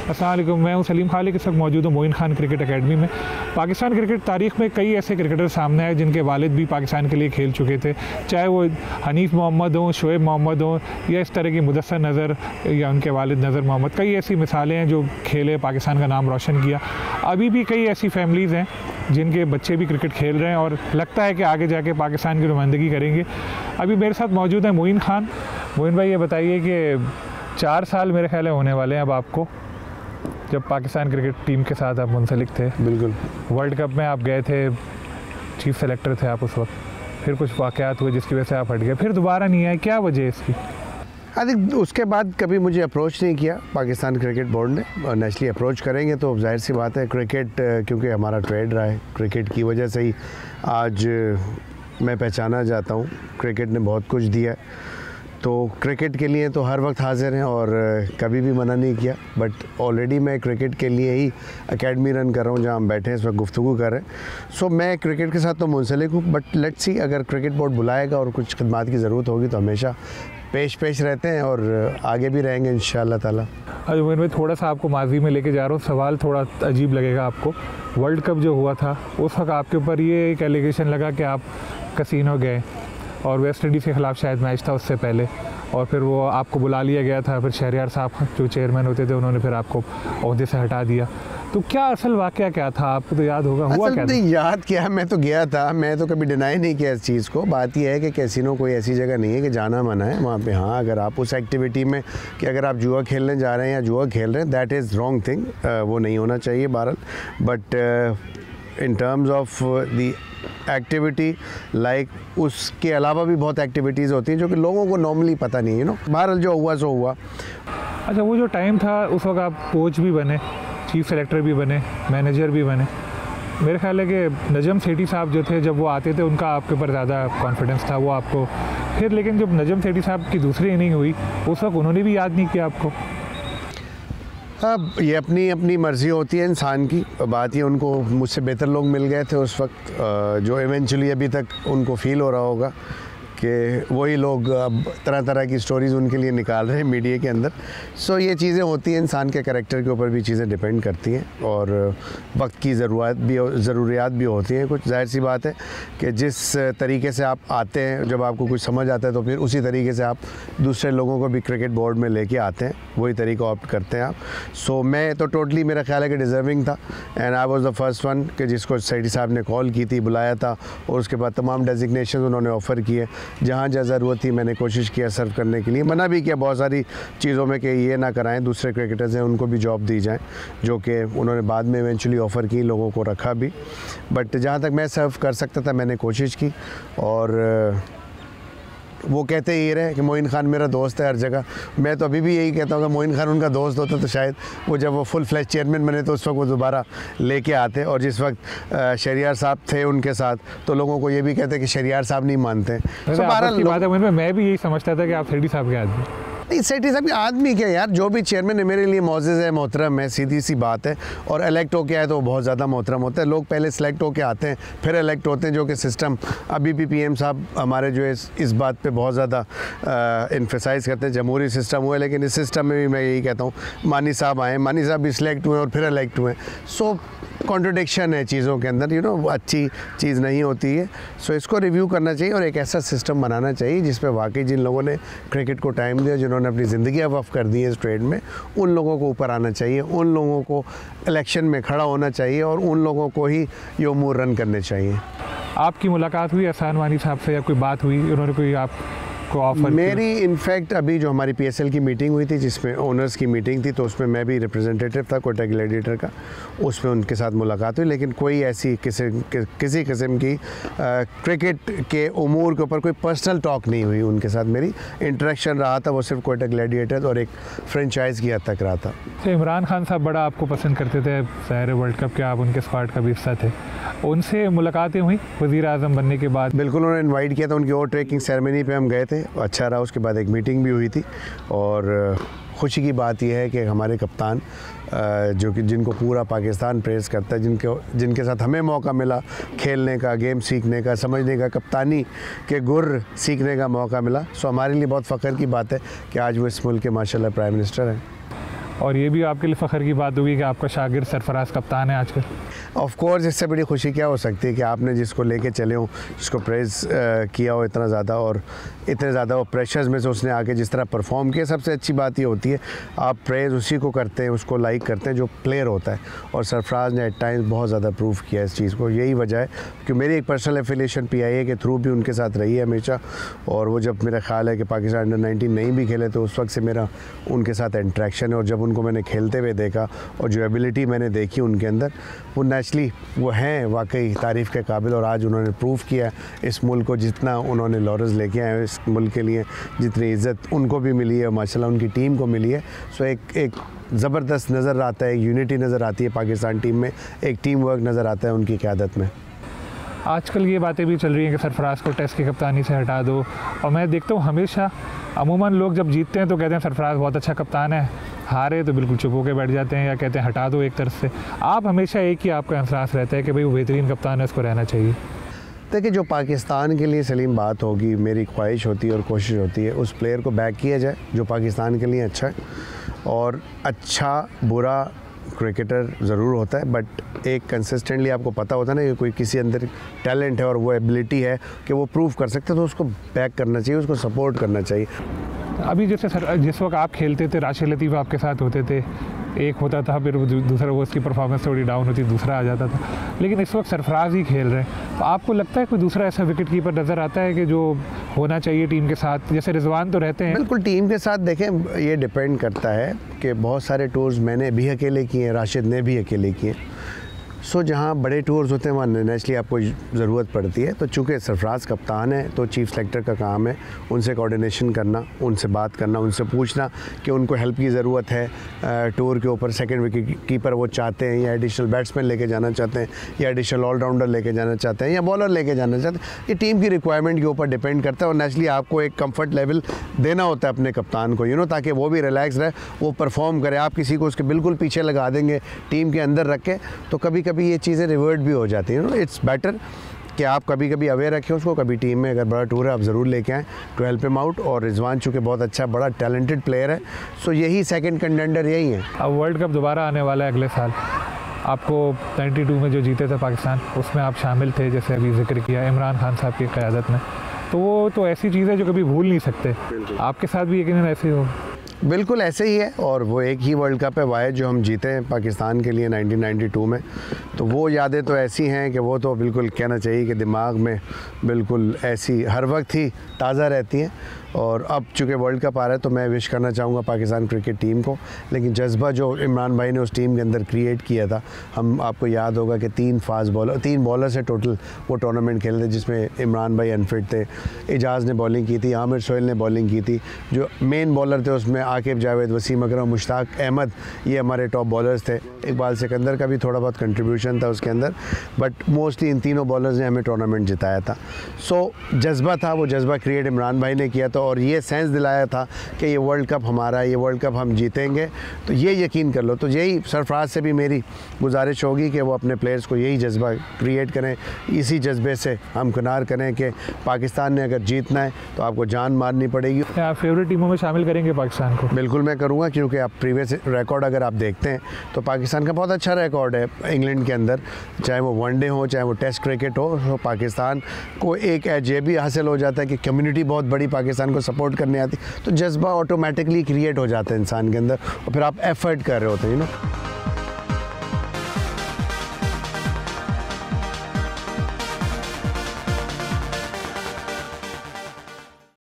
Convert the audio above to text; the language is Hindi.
अस्सलाम वालेकुम, मैं हूं सलीम खालिक। इस वक्त मौजूद हूं मोइन खान क्रिकेट एकेडमी में। पाकिस्तान क्रिकेट तारीख़ में कई ऐसे क्रिकेटर सामने आए जिनके वालिद भी पाकिस्तान के लिए खेल चुके थे, चाहे वो हनीफ मोहम्मद हों, शोएब मोहम्मद हों या इस तरह की मुदस्सर नज़र या उनके वालिद नज़र मोहम्मद। कई ऐसी मिसालें हैं जो खेले, पाकिस्तान का नाम रोशन किया। अभी भी कई ऐसी फैमिलीज़ हैं जिनके बच्चे भी क्रिकेट खेल रहे हैं और लगता है कि आगे जाके पाकिस्तान की नुमाइंदगी करेंगे। अभी मेरे साथ मौजूद है मोइन खान। मोइन भाई, ये बताइए कि 4 साल मेरे ख्याल है होने वाले हैं अब आपको, जब पाकिस्तान क्रिकेट टीम के साथ आप मुंसलिक थे। बिल्कुल। वर्ल्ड कप में आप गए थे, चीफ सेलेक्टर थे आप उस वक्त, फिर कुछ वाक़यात हुए जिसकी वजह से आप हट गए, फिर दोबारा नहीं आए, क्या वजह है इसकी? आई थिंक उसके बाद कभी मुझे अप्रोच नहीं किया पाकिस्तान क्रिकेट बोर्ड ने, और नेचुरली अप्रोच करेंगे तो जाहिर सी बात है, क्रिकेट क्योंकि हमारा ट्रेड रहा है, क्रिकेट की वजह से ही आज मैं पहचाना जाता हूँ। क्रिकेट ने बहुत कुछ दिया है, तो क्रिकेट के लिए तो हर वक्त हाजिर हैं और कभी भी मना नहीं किया। बट ऑलरेडी मैं क्रिकेट के लिए ही एकेडमी रन कर रहा हूँ, जहाँ हम बैठे हैं इस वक्त गुफ्तगू कर रहे हैं। सो मैं क्रिकेट के साथ तो मुंसलिक हूँ, बट लेट्स सी, अगर क्रिकेट बोर्ड बुलाएगा और कुछ खिदमात की ज़रूरत होगी तो हमेशा पेश रहते हैं और आगे भी रहेंगे इंशाअल्लाह ताला। आज मैं थोड़ा सा आपको माजी में लेके जा रहा हूँ, सवाल थोड़ा अजीब लगेगा आपको। वर्ल्ड कप जो हुआ था उस वक्त आपके ऊपर ये एक एलिगेशन लगा कि आप कसिनो गए और वेस्ट इंडीज़ के ख़िलाफ़ शायद मैच था उससे पहले, और फिर वो आपको बुला लिया गया था, फिर शहरियार साहब जो चेयरमैन होते थे उन्होंने फिर आपको ओहदे से हटा दिया। तो क्या असल वाक़या क्या था, आपको तो याद होगा, हुआ क्या था? याद क्या, मैं तो गया था, मैं तो कभी डिनाई नहीं किया इस चीज़ को। बात यह है कि कैसीनो कोई ऐसी जगह नहीं है कि जाना मना है वहाँ पे। हाँ, अगर आप उस एक्टिविटी में कि अगर आप जुआ खेलने जा रहे हैं या जुआ खेल रहे हैं, दैट इज़ रॉन्ग थिंग, वो नहीं होना चाहिए बहरहाल। But in terms of the activity, like उसके अलावा भी बहुत एक्टिविटीज़ होती हैं जो कि लोगों को नॉर्मली पता नहीं है। बहरहाल जो हुआ सो हुआ। अच्छा, वो जो टाइम था उस वक्त आप कोच भी बने, चीफ सेलेक्टर भी बने, मैनेजर भी बने। मेरे ख्याल है कि नजम सेठी साहब जो थे, जब वो आते थे उनका आपके ऊपर ज़्यादा कॉन्फिडेंस था, वो आपको फिर, लेकिन जब नजम सेठी साहब की दूसरी इनिंग हुई उस वक्त उन्होंने भी याद नहीं किया आपको। अब ये अपनी अपनी मर्ज़ी होती है इंसान की। बात ये, उनको मुझसे बेहतर लोग मिल गए थे उस वक्त, जो इवेंचुअली अभी तक उनको फ़ील हो रहा होगा कि वही लोग अब तरह तरह की स्टोरीज़ उनके लिए निकाल रहे हैं मीडिया के अंदर। सो ये चीज़ें होती हैं, इंसान के करैक्टर के ऊपर भी चीज़ें डिपेंड करती हैं और वक्त की ज़रूरियात भी होती हैं कुछ। जाहिर सी बात है कि जिस तरीके से आप आते हैं, जब आपको कुछ समझ आता है तो फिर उसी तरीके से आप दूसरे लोगों को भी क्रिकेट बोर्ड में लेके आते हैं, वही तरीका ऑप्ट करते हैं आप। सो मैं तो टोटली, मेरा ख्याल है कि डिज़र्विंग था, and I was the first one कि जिसको सेठी साहब ने कॉल की थी, बुलाया था, और उसके बाद तमाम डेजिग्नेशन उन्होंने ऑफ़र किए। जहाँ जहाँ ज़रूरत थी मैंने कोशिश किया सर्व करने के लिए, मना भी किया बहुत सारी चीज़ों में कि ये ना कराएं, दूसरे क्रिकेटर्स हैं उनको भी जॉब दी जाए, जो कि उन्होंने बाद में इवेंचुअली ऑफ़र की, लोगों को रखा भी। बट जहाँ तक मैं सर्व कर सकता था मैंने कोशिश की, और वो कहते ही रहे कि मोइन खान मेरा दोस्त है हर जगह। मैं तो अभी भी यही कहता हूँ कि मोइन खान उनका दोस्त होता तो शायद वो, जब वो फुल फ्लैश चेयरमैन बने तो उस वक्त वो दोबारा लेके आते, और जिस वक्त शहरियार साहब थे उनके साथ तो लोगों को ये भी कहते कि शहरियार साहब नहीं मानते। मैं भी यही समझता था कि आप सेठी साहब के आदमी नहीं। सेठी साहब के आदमी क्या यार, जो भी चेयरमैन है मेरे लिए मोअज़्ज़ज़ है, मोहतरम है, सीधी सी बात है। और इलेक्ट होके आए तो बहुत ज़्यादा मोहतरम होता है। लोग पहले सेलेक्ट होके आते हैं फिर इलेक्ट होते हैं, जो कि सिस्टम अभी भी पीएम साहब हमारे जो है इस बात पे बहुत ज़्यादा एम्फेसाइज़ करते हैं, जमहूरी सिस्टम हुआ है। लेकिन इस सिस्टम में भी मैं यही कहता हूँ, मानी साहब आए, मानी साहब भी सिलेक्ट हुए और फिर इलेक्ट हुए। सो कॉन्ट्रडिक्शन है चीज़ों के अंदर, अच्छी चीज़ नहीं होती है। सो इसको रिव्यू करना चाहिए और एक ऐसा सिस्टम बनाना चाहिए जिस पे वाकई जिन लोगों ने क्रिकेट को टाइम दिया, जिन्होंने अपनी ज़िंदगी वफ़ कर दी है इस ट्रेड में, उन लोगों को ऊपर आना चाहिए, उन लोगों को इलेक्शन में खड़ा होना चाहिए और उन लोगों को ही ये उमूर रन करने चाहिए। आपकी मुलाकात हुई एहसान वानी साहब से या कोई बात हुई, उन्होंने कोई आप ऑफर? मेरी इनफैक्ट अभी जो हमारी PSL की मीटिंग हुई थी, जिसमें ओनर्स की मीटिंग थी, तो उसमें मैं भी रिप्रेजेंटेटिव था कोयटा ग्लैडिएटर का, उसमें उनके साथ मुलाकात हुई। लेकिन कोई ऐसी किसी किस्म की क्रिकेट के उमूर के ऊपर कोई पर्सनल टॉक नहीं हुई उनके साथ। मेरी इंटरेक्शन रहा था वो सिर्फ कोयटा ग्लैडिएटर और एक फ्रेंचाइज की हद तक रहा था। तो इमरान खान साहब बड़ा आपको पसंद करते थे, ज़ाहिर है वर्ल्ड कप के आप उनके स्क्वाड का भी हिस्सा थे, उनसे मुलाकातें हुई वज़ीर आज़म बनने के बाद? बिल्कुल, उन्होंने इन्वाइट किया था, उनकी ओवर टेकिंग सेरेमनी पे हम गए थे, अच्छा रहा। उसके बाद एक मीटिंग भी हुई थी और खुशी की बात यह है कि हमारे कप्तान जो कि जिनको पूरा पाकिस्तान प्रेज़ करता है, जिनके साथ हमें मौका मिला खेलने का, गेम सीखने का, समझने का, कप्तानी के गुर सीखने का मौका मिला। सो हमारे लिए बहुत फ़ख्र की बात है कि आज वो इस मुल्क के माशाल्लाह प्राइम मिनिस्टर हैं। और ये भी आपके लिए फ़ख्र की बात होगी कि आपका शागिर्द सरफराज कप्तान है आजकल। ऑफ कोर्स इससे बड़ी खुशी क्या हो सकती है कि आपने जिसको लेके चले हो, जिसको प्रेज़ किया हो इतना ज़्यादा, और इतने ज़्यादा वो प्रेशर्स में से उसने आके जिस तरह परफॉर्म किया। सबसे अच्छी बात ये होती है आप प्रेज़ उसी को करते हैं, उसको लाइक करते हैं जो प्लेयर होता है, और सरफराज ने एट टाइम्स बहुत ज़्यादा प्रूव किया इस चीज़ को। यही वजह है कि मेरी एक पर्सनल एफिलिएशन PIA के थ्रू भी उनके साथ रही है हमेशा, और वो जब मेरा ख्याल है कि पाकिस्तान अंडर-19 नहीं भी खेले तो उस वक्त से मेरा उनके साथ इंट्रैक्शन है, और जब उनको मैंने खेलते हुए देखा और जो एबिलिटी मैंने देखी उनके अंदर, वो नेचुरली वो हैं वाकई तारीफ़ के काबिल। और आज उन्होंने प्रूव किया इस मुल्क को, जितना उन्होंने लॉरेंस लेके आए इस मुल्क के लिए, जितनी इज़्ज़त उनको भी मिली है माशाल्लाह उनकी टीम को मिली है। सो एक ज़बरदस्त नज़र आता है, यूनिटी नज़र आती है पाकिस्तान टीम में, एक टीम वर्क नज़र आता है उनकी क़यादत में। आजकल ये बातें भी चल रही हैं कि सरफराज को टेस्ट की कप्तानी से हटा दो, और मैं देखता हूँ हमेशा अमूमन लोग जब जीतते हैं तो कहते हैं सरफराज बहुत अच्छा कप्तान है, हारे तो बिल्कुल चुप होकर बैठ जाते हैं या कहते हैं हटा दो एक तरफ से। आप हमेशा एक ही आपका एहसास रहता है कि भाई वो बेहतरीन कप्तान है, उसको रहना चाहिए। देखिए, जो पाकिस्तान के लिए सलीम बात होगी, मेरी ख्वाहिश होती है और कोशिश होती है उस प्लेयर को बैक किया जाए जो पाकिस्तान के लिए अच्छा है। और अच्छा बुरा क्रिकेटर ज़रूर होता है, बट एक कंसिस्टेंटली आपको पता होता है ना कि कोई किसी अंदर टैलेंट है और वो एबिलिटी है कि वो प्रूव कर सकते हैं, तो उसको बैक करना चाहिए, उसको सपोर्ट करना चाहिए। अभी जैसे सर जिस वक्त आप खेलते थे राशिद लतीफ़ आपके साथ होते थे, एक होता था फिर दूसरा वो उसकी परफॉर्मेंस थोड़ी डाउन होती, दूसरा आ जाता था, लेकिन इस वक्त सरफराज ही खेल रहे हैं। तो आपको लगता है कोई दूसरा ऐसा विकेट कीपर नज़र आता है कि जो होना चाहिए टीम के साथ? जैसे रिजवान तो रहते हैं। बिल्कुल टीम के साथ देखें, ये डिपेंड करता है कि बहुत सारे टूर्स मैंने भी अकेले किए हैं, राशिद ने भी अकेले किए। सो जहाँ बड़े टूर्स होते हैं वहाँ नेचुरली आपको ज़रूरत पड़ती है। तो चूँकि सरफराज कप्तान है तो चीफ सेलेक्टर का काम है उनसे कोऑर्डिनेशन करना, उनसे बात करना, उनसे पूछना कि उनको हेल्प की ज़रूरत है टूर के ऊपर। सेकंड विकेट कीपर वो चाहते हैं या एडिशनल बैट्समैन लेके जाना चाहते हैं या एडिशनल ऑलराउंडर लेके जाना चाहते हैं या बॉलर लेके जाना चाहते हैं। ये टीम की रिक्वायरमेंट के ऊपर डिपेंड करता है, और नेचुरली आपको एक कम्फर्ट लेवल देना होता है अपने कप्तान को, ताकि वो भी रिलैक्स रहे, वो परफॉर्म करे। आप किसी को उसके बिल्कुल पीछे लगा देंगे टीम के अंदर रख के, तो कभी कभी ये चीज़ें रिवर्ट भी हो जाती हैं। इट्स बेटर कि आप कभी कभी अवेयर रखें उसको, कभी टीम में अगर बड़ा टूर है आप ज़रूर लेके आएँ टू हेल्प हिम आउट। और रिजवान चूँकि बहुत अच्छा बड़ा टैलेंटेड प्लेयर है, सो यही सेकंड कंटेंडर यही है। अब वर्ल्ड कप दोबारा आने वाला है अगले साल। आपको 92 में जो जीते थे पाकिस्तान, उसमें आप शामिल थे, जैसे अभी जिक्र किया इमरान खान साहब की क़यादत में, तो वो तो ऐसी चीज़ है जो कभी भूल नहीं सकते। आपके साथ भी यकीनन ऐसे ही हो। बिल्कुल ऐसे ही है, और वो एक ही वर्ल्ड कप है वाहिद जो हम जीते हैं पाकिस्तान के लिए 1992 में। तो वो यादें तो ऐसी हैं कि वो तो बिल्कुल कहना चाहिए कि दिमाग में बिल्कुल ऐसी हर वक्त ही ताज़ा रहती हैं। और अब चूँकि वर्ल्ड कप आ रहा है तो मैं विश करना चाहूँगा पाकिस्तान क्रिकेट टीम को, लेकिन जज्बा जो इमरान भाई ने उस टीम के अंदर क्रिएट किया था, हम आपको याद होगा कि 3 बॉलर से टोटल वो टूर्नामेंट खेले थे, जिसमें इमरान भाई अनफिट थे, एजाज़ ने बॉलिंग की थी, आमिर सोहेल ने बॉलिंग की थी, जो मेन बॉलर थे उसमें आकिब जावेद, वसीम अकरम, मुश्ताक अहमद, ये हमारे टॉप बॉलर्स थे। इकबाल सिकंदर का भी थोड़ा बहुत कंट्रीब्यूशन था उसके अंदर, बट मोस्टली इन तीनों बॉलर्स ने हमें टूर्नामेंट जिताया था। सो जज्बा था, वो जज्बा क्रिएट इमरान भाई ने किया था, और ये सेंस दिलाया था कि ये वर्ल्ड कप हमारा, ये वर्ल्ड कप हम जीतेंगे। तो ये यकीन कर लो। तो यही सरफराज से भी मेरी गुजारिश होगी कि वो अपने प्लेयर्स को यही जज्बा क्रिएट करें, इसी जज्बे से हमकिनार करें कि पाकिस्तान ने अगर जीतना है तो आपको जान मारनी पड़ेगी। क्या आप फेवरेट टीमों में शामिल करेंगे पाकिस्तान को? बिल्कुल मैं करूँगा, क्योंकि आप प्रीवियस रिकॉर्ड अगर आप देखते हैं तो पाकिस्तान का बहुत अच्छा रिकॉर्ड है इंग्लैंड के अंदर, चाहे वो वनडे हो चाहे वो टेस्ट क्रिकेट हो। तो पाकिस्तान को एक एज ये भी हासिल हो जाता है कि कम्युनिटी बहुत बड़ी पाकिस्तान को सपोर्ट करने आती, तो जज्बा ऑटोमेटिकली क्रिएट हो जाता है इंसान के अंदर, और फिर आप एफर्ट कर रहे होते हैं